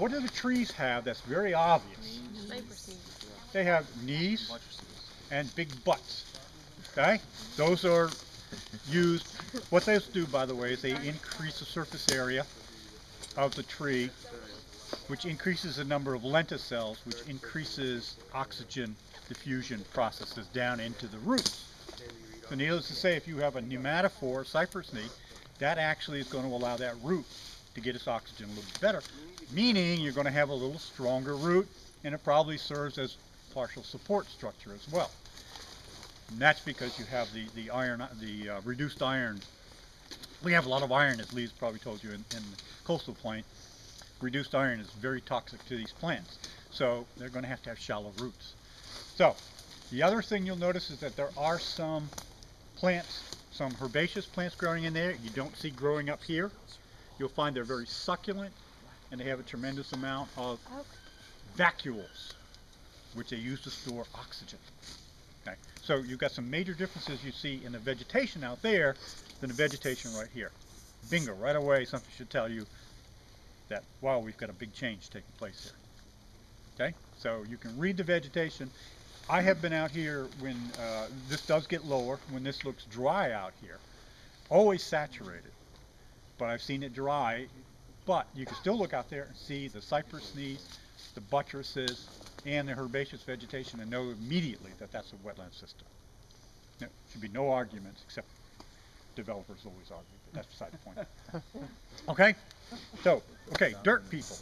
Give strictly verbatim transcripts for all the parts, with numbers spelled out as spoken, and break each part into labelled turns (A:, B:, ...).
A: what do the trees have that's very obvious? They have knees and big butts. Okay? Those are used, what those do, by the way, is they increase the surface area of the tree, which increases the number of lenticels, which increases oxygen diffusion processes down into the roots. So needless to say, if you have a pneumatophore cypress knee, that actually is going to allow that root to get its oxygen a little bit better, meaning you're going to have a little stronger root, and it probably serves as partial support structure as well. And that's because you have the, the iron, the uh, reduced iron. We have a lot of iron, as Lee's probably told you, in, in the coastal plain. Reduced iron is very toxic to these plants, so they're going to have to have shallow roots. So the other thing you'll notice is that there are some plants, some herbaceous plants growing in there you don't see growing up here. You'll find they're very succulent, and they have a tremendous amount of vacuoles, which they use to store oxygen. Okay, so you've got some major differences you see in the vegetation out there than the vegetation right here. Bingo, right away something should tell you that, wow, we've got a big change taking place here. Okay, so you can read the vegetation. I have been out here when uh, this does get lower, when this looks dry out here. Always saturated, but I've seen it dry. But you can still look out there and see the cypress knees, the buttresses, and the herbaceous vegetation, and know immediately that that's a wetland system. There should be no arguments, except developers always argue, but that's beside the point. Okay? So, okay, dirt people.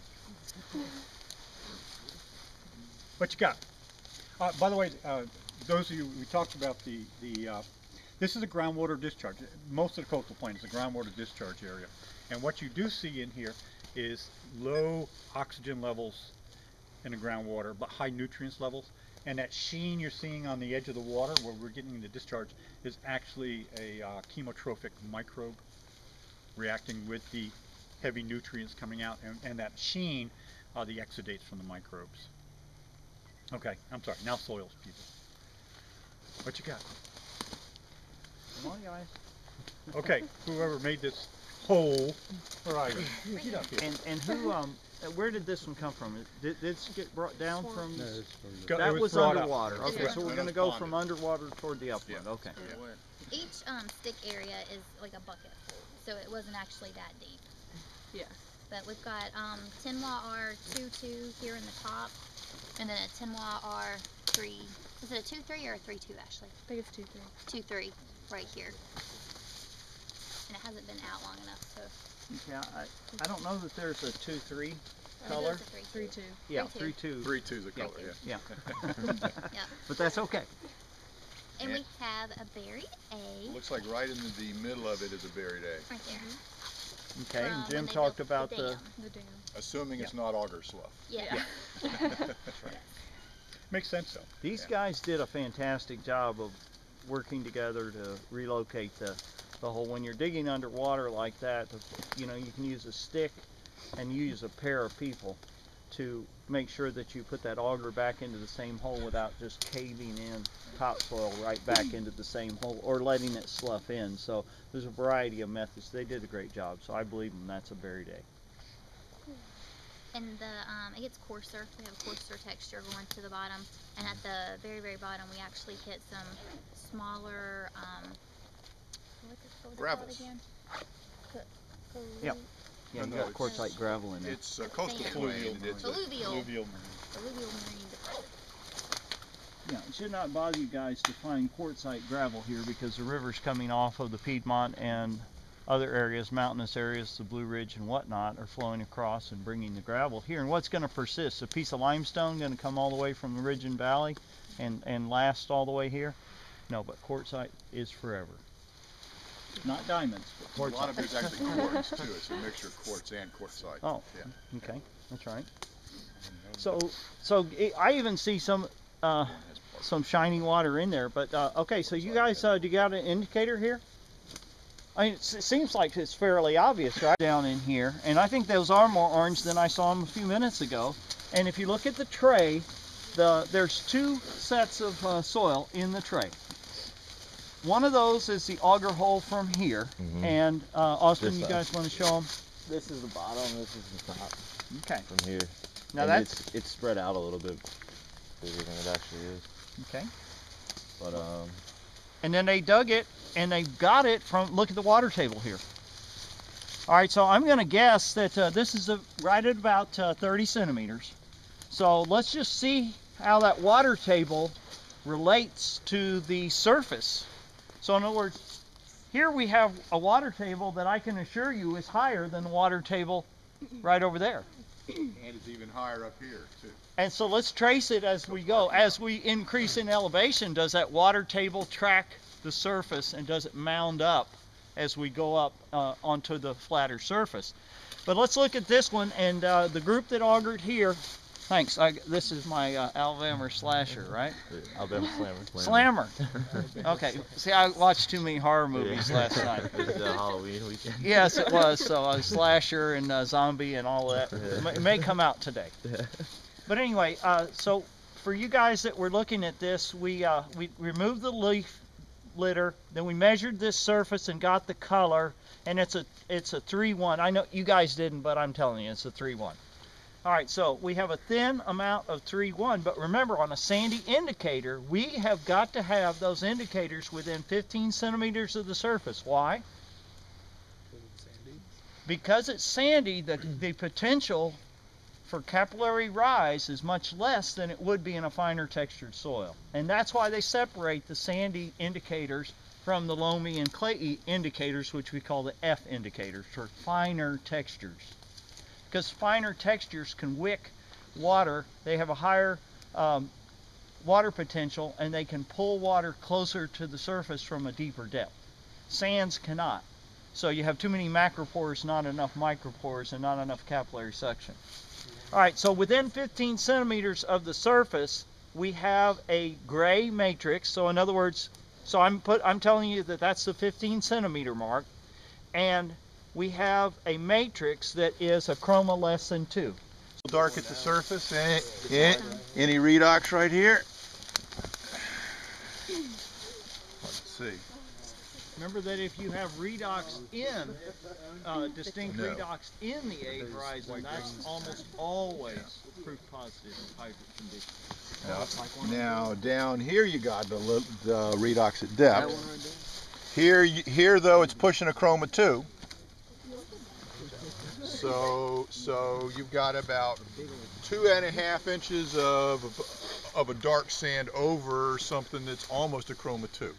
A: What you got? Uh, by the way, uh, those of you, we talked about the, the uh, this is a groundwater discharge. Most of the coastal plain is a groundwater discharge area. And what you do see in here is low oxygen levels in the groundwater, but high nutrients levels. And that sheen you're seeing on the edge of the water where we're getting the discharge is actually a uh, chemotrophic microbe reacting with the heavy nutrients coming out, and, and that sheen are the exudates from the microbes. Okay, I'm sorry, now soils, people. What you got?
B: Come on, guys.
A: Okay, whoever made this hole, where are you? Get up here.
B: And, and who, um, where did this one come from? Did, did this get brought down from?
C: No, it's from the
B: That
A: was
B: was
A: brought
B: underwater.
A: up.
B: Okay, so we're going to go from underwater toward the upland.
D: Yeah.
B: Okay.
D: Yeah.
E: Each um, stick area is like a bucket, so it wasn't actually that deep.
F: Yeah.
E: But we've got um, Tenwa R two two here in the top, and then a Tenwa R three. Is it a two three or a three two actually?
F: I think it's two three.
E: two three right here. And it hasn't been out long enough, so.
B: Yeah, I, I don't know that there's a two three
E: I think
B: color.
E: it's a three
F: Three two.
B: Yeah,
E: three
B: three two.
D: Three two's a
B: Yeah.
D: color, yeah.
B: Yeah.
E: Yeah.
B: But that's okay.
E: And
D: Yeah.
E: we have a berry A
D: Looks like right in the middle of it is a buried egg,
E: right there.
B: Okay, and
E: From
B: Jim
E: when they
B: talked
E: built
B: about
E: the,
B: the,
E: dam.
F: The dam.
D: assuming it's
B: Yeah.
D: not auger slough.
E: Yeah.
A: Makes sense though.
B: these
D: Yeah.
B: guys did a fantastic job of working together to relocate the, the hole. When you're digging underwater like that, you know, you can use a stick and you use a pair of people to make sure that you put that auger back into the same hole without just caving in topsoil right back into the same hole or letting it slough in. So there's a variety of methods. They did a great job, so I believe them. That's a buried egg.
E: And the um, it gets coarser. We have a coarser texture going to the bottom, and at the very very bottom we actually hit some smaller um, what is, what was it called
D: Gravels.
E: again? Co- co-
B: Yep. Yeah,
D: No,
B: you got
D: no,
B: quartzite gravel in there.
D: It's uh, coastal
E: Sand.
D: plain, and it's a,
E: Alluvial.
A: Alluvial marine.
E: Alluvial marine deposit.
B: Yeah, it should not bother you guys to find quartzite gravel here because the rivers coming off of the Piedmont and other areas, mountainous areas, the Blue Ridge and whatnot, are flowing across and bringing the gravel here. And what's going to persist? A piece of limestone going to come all the way from the ridge and valley and, and last all the way here? No, but quartzite is forever. Not diamonds, but quartzite.
D: a lot of it's actually quartz too. It's a mixture of quartz and quartzite.
B: Oh,
D: Yeah.
B: okay, that's right. So, so it, I even see some uh, some shiny water in there. But uh, okay, so you guys, uh, do you got an indicator here? I mean, it seems like it's fairly obvious, right? Down in here, and I think those are more orange than I saw them a few minutes ago. And if you look at the tray, the there's two sets of uh, soil in the tray. One of those is the auger hole from here,
C: Mhm.
B: and uh, Austin,
C: This
B: you
C: side.
B: guys want to show them?
C: this is the bottom, this is the top.
B: Okay.
C: From here.
B: Now
C: and
B: that's
C: it's, it's spread out a little bit bigger than it actually is.
B: okay.
C: But um.
B: And then they dug it, and they got it from. Look at the water table here. All right, so I'm going to guess that uh, this is a, right at about uh, thirty centimeters. So let's just see how that water table relates to the surface. So in other words, here we have a water table that I can assure you is higher than the water table right over there.
D: And it's even higher up here, too.
B: And so let's trace it as we go. As we increase in elevation, does that water table track the surface, and does it mound up as we go up uh, onto the flatter surface? But let's look at this one, and uh, the group that augured here. Thanks. I, this is my uh, Alabama slasher, right?
C: Alabama slammer.
B: Slammer. Okay. See, I watched too many horror movies last night.
C: It was uh, Halloween weekend.
B: Yes, it was. So uh, slasher and uh, zombie and all that. It may, it may come out today. But anyway, uh, so for you guys that were looking at this, we uh, we removed the leaf litter, then we measured this surface and got the color, and it's a it's a three one. I know you guys didn't, but I'm telling you, it's a three one. All right, so we have a thin amount of three one, but remember, on a sandy indicator, we have got to have those indicators within fifteen centimeters of the surface. Why? Because it's sandy, the, the potential for capillary rise is much less than it would be in a finer textured soil. And that's why they separate the sandy indicators from the loamy and clayey indicators, which we call the F indicators, for finer textures. Because finer textures can wick water, they have a higher um, water potential, and they can pull water closer to the surface from a deeper depth. Sands cannot. So you have too many macropores, not enough micropores, and not enough capillary suction. All right, so within fifteen centimeters of the surface, we have a gray matrix. So in other words, so I'm put I'm telling you that that's the fifteen centimeter mark, and we have a matrix that is a chroma less than two.
D: Dark at the surface. Any, any redox right here? Let's see.
B: Remember that if you have redox in, uh, distinct
D: No.
B: redox in the A horizon, that's almost always proof positive in hydrogen conditions.
D: Now, now down here you got the, li- the redox at depth. Here, you- here though, it's pushing a chroma two. So, so you've got about two and a half inches of of a dark sand over something that's almost a chroma two.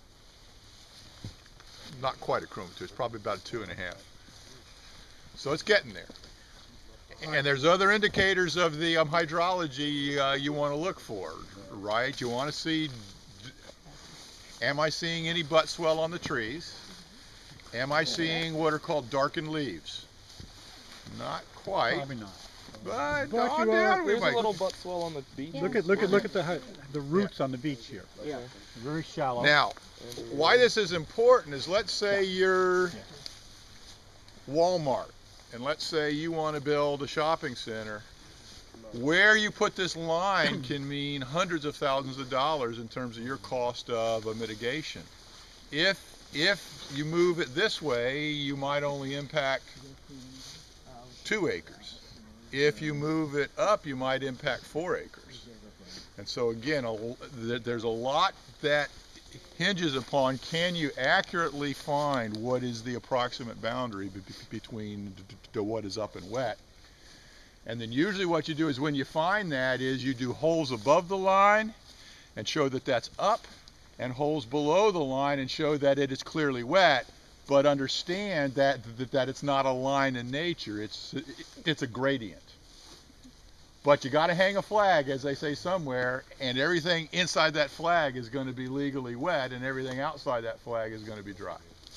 D: Not quite a chroma two. It's probably about a two and a half. So it's getting there. And there's other indicators of the um, hydrology uh, you want to look for, right? You want to see, am I seeing any butt swell on the trees? Am I seeing what are called darkened leaves? Not quite.
A: Probably not.
D: But,
A: But
D: on
A: you are-
D: down we
C: There's a
D: might.
C: little butt swell on the beach.
A: Look at look at look at the hi- the roots on the beach here.
C: Yeah.
A: Very shallow.
D: Now, why this is important is, let's say you're Walmart, and let's say you want to build a shopping center. Where you put this line can mean hundreds of thousands of dollars in terms of your cost of a mitigation. If if you move it this way, you might only impact two acres. If you move it up, you might impact four acres. And so again, a, there's a lot that hinges upon, can you accurately find what is the approximate boundary be between to what is up and wet. And then usually what you do is, when you find that, is you do holes above the line and show that that's up, and holes below the line and show that it is clearly wet. But understand that, that that it's not a line in nature, it's it's a gradient. But you got to hang a flag, as they say somewhere, and everything inside that flag is going to be legally wet, and everything outside that flag is going to be dry.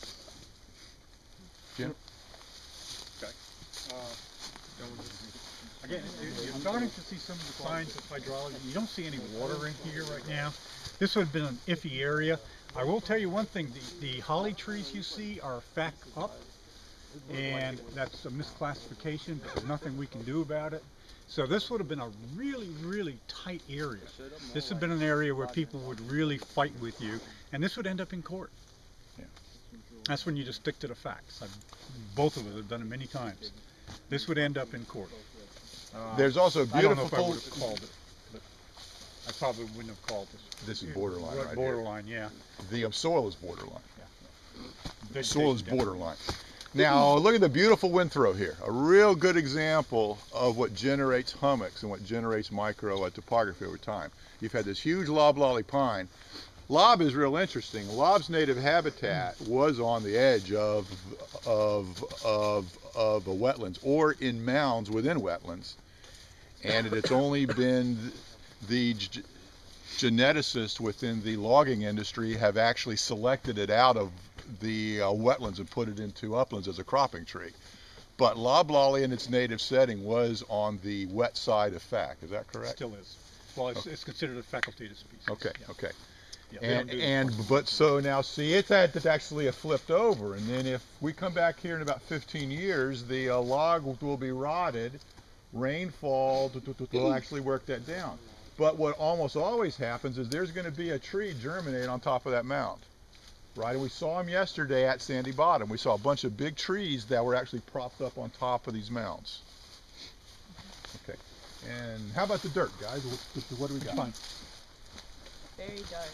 D: Jim?
A: Okay. Uh, again, you're starting to see some of the signs of hydrology. You don't see any water in here right now. This would have been an iffy area. I will tell you one thing, the, the holly trees you see are fact up, and that's a misclassification, but there's nothing we can do about it. So this would have been a really, really tight area. This would have been an area where people would really fight with you, and this would end up in court.
D: Yeah.
A: That's when you just stick to the facts. I'm, both of us have done it many times. This would end up in court. Uh,
D: There's also
A: I don't know
D: beautiful.
A: if I would have called it, but I probably wouldn't have called this.
D: This is borderline right here.
A: Borderline, yeah.
D: The um, soil is borderline.
A: Yeah.
D: Soil is borderline. Now look at the beautiful windthrow here. A real good example of what generates hummocks and what generates micro uh, topography over time. You've had this huge loblolly pine. Lob is real interesting. Lob's native habitat was on the edge of of of of the wetlands or in mounds within wetlands, and it's only been the g geneticists within the logging industry have actually selected it out of the uh, wetlands and put it into uplands as a cropping tree. But loblolly in its native setting was on the wet side of F A C. Is that correct?
A: Still is. Well, it's,
D: Okay.
A: it's considered a facultative species.
D: Okay.
A: Yeah.
D: Okay.
A: Yeah, they
D: And,
A: don't do
D: and
A: this.
D: but so now see it's had to actually have flipped over, and then if we come back here in about fifteen years, the uh, log will, will be rotted, rainfall will actually work that down. But what almost always happens is there's going to be a tree germinate on top of that mound, right? And we saw them yesterday at Sandy Bottom. We saw a bunch of big trees that were actually propped up on top of these mounds. Okay. And how about the dirt, guys? What, what do we got?
A: Fine.
F: Very dark.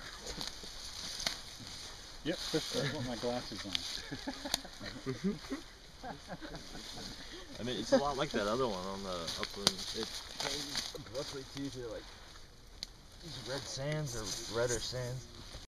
A: Yep, Chris, I want my glasses on.
C: I mean, it's a lot like that other one on the upland. It changes abruptly too to like these red sands or redder sands.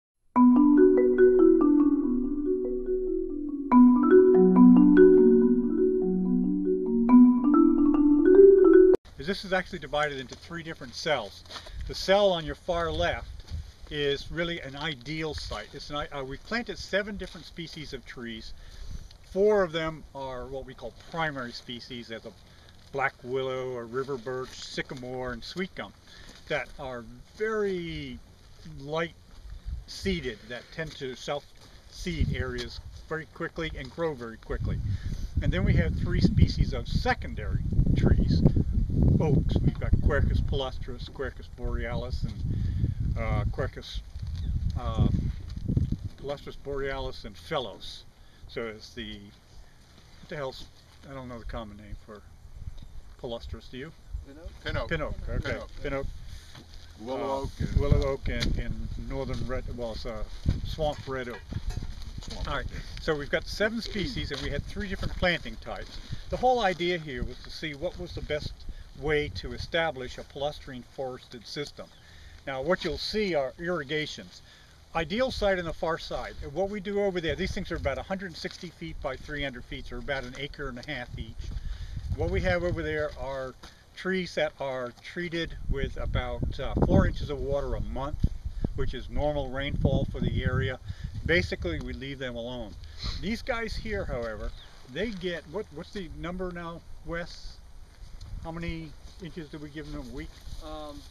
A: This is actually divided into three different cells. The cell on your far left is really an ideal site. It's an, uh, we planted seven different species of trees. Four of them are what we call primary species. There's a black willow, or river birch, sycamore, and sweet gum that are very light seeded, that tend to self-seed areas very quickly and grow very quickly. And then we have three species of secondary trees. Oaks, we've got Quercus palustris, Quercus borealis, and uh, Quercus uh, palustris borealis and Phellos. So it's the, what the hell's, I don't know the common name for palustris, do you?
D: Pin oak.
A: Pin oak, okay.
D: Pin oak.
A: Pin oak.
D: Willow
A: uh,
D: oak. And,
A: Willow oak and, and northern red, well it's a swamp red oak. All right, so we've got seven species and we had three different planting types. The whole idea here was to see what was the best way to establish a palustrine forested system. Now what you'll see are irrigations. Ideal site on the far side. And what we do over there, these things are about one hundred sixty feet by three hundred feet, so about an acre and a half each. What we have over there are trees that are treated with about uh, four inches of water a month, which is normal rainfall for the area. Basically, we leave them alone. These guys here, however, they get, what, what's the number now, Wes? How many inches do we give them a week?
G: Um,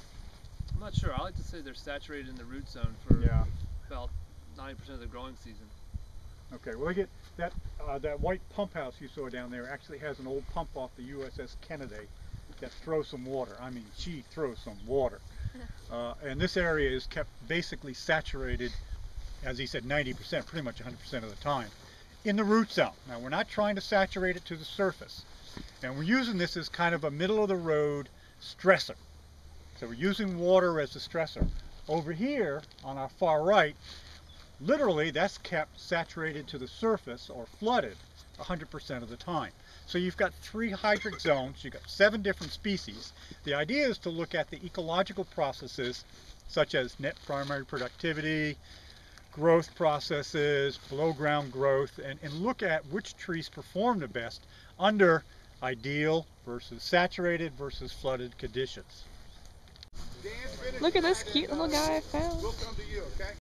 G: I'm not sure. I like to say they're saturated in the root zone for
A: Yeah.
G: about ninety percent of the growing season.
A: Okay, well, I get that, uh, that white pump house you saw down there actually has an old pump off the U S S Kennedy that throws some water. I mean, she throws some water. Uh, and this area is kept basically saturated, as he said, ninety percent, pretty much one hundred percent of the time, in the root zone. Now, we're not trying to saturate it to the surface. And we're using this as kind of a middle-of-the-road stressor. So we're using water as a stressor. Over here, on our far right, literally that's kept saturated to the surface or flooded one hundred percent of the time. So you've got three hydric zones, you've got seven different species. The idea is to look at the ecological processes such as net primary productivity, growth processes, below ground growth, and, and look at which trees perform the best under ideal versus saturated versus flooded conditions.
F: Look at this cute little guy I found.
D: We'll come to you, okay?